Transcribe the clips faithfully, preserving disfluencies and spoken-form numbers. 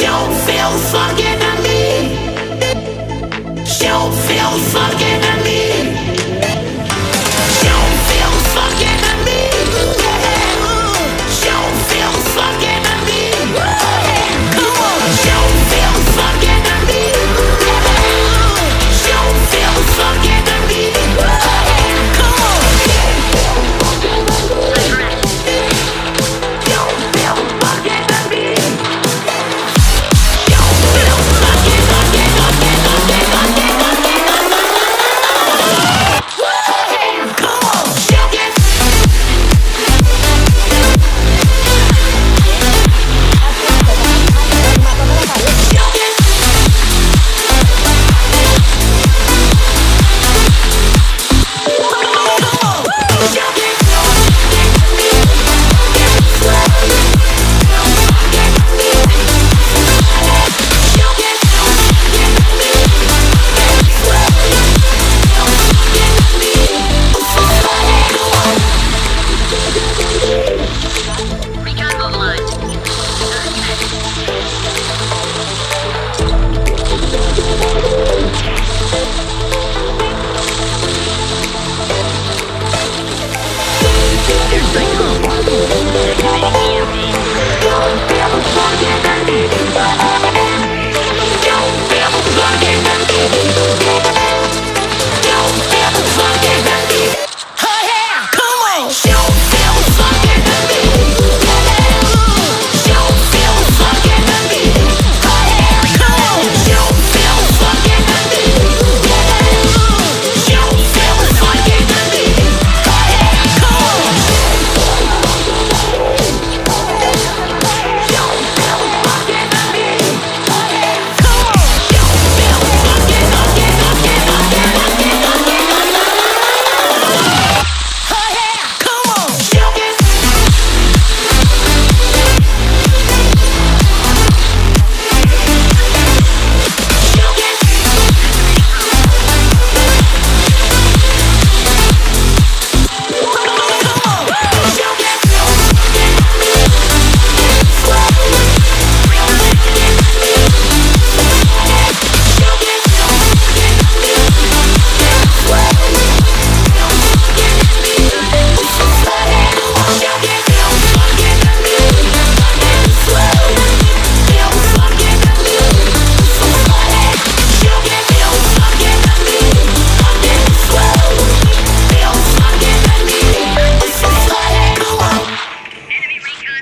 Don't feel fucking to me. Don't feel fucking to me. Don't feel fucking to me. Don't feel fucking to me. Come on. Don't feel fucking to me. Don't feel fucking to me. Come on. Don't feel fucking to me. Don't feel fucking, fucking, fucking, fucking, fucking, fucking, fucking. Come on. Shake it.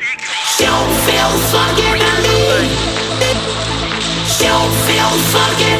Don't feel fucking to me. Don't feel fucking